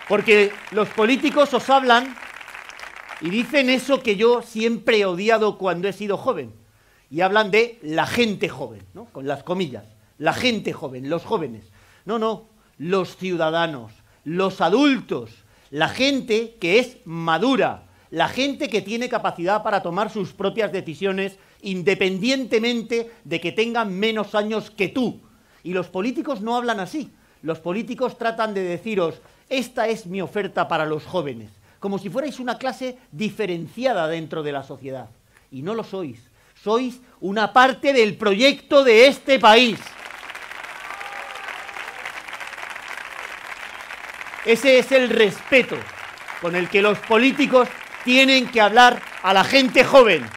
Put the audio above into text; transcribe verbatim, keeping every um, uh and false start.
Porque los políticos os hablan y dicen eso que yo siempre he odiado cuando he sido joven. Y hablan de la gente joven, ¿no? Con las comillas. La gente joven, los jóvenes. No, no, los ciudadanos, los adultos, la gente que es madura, la gente que tiene capacidad para tomar sus propias decisiones independientemente de que tengan menos años que tú. Y los políticos no hablan así. Los políticos tratan de deciros, esta es mi oferta para los jóvenes, como si fuerais una clase diferenciada dentro de la sociedad. Y no lo sois. Sois una parte del proyecto de este país. Ese es el respeto con el que los políticos tienen que hablar a la gente joven.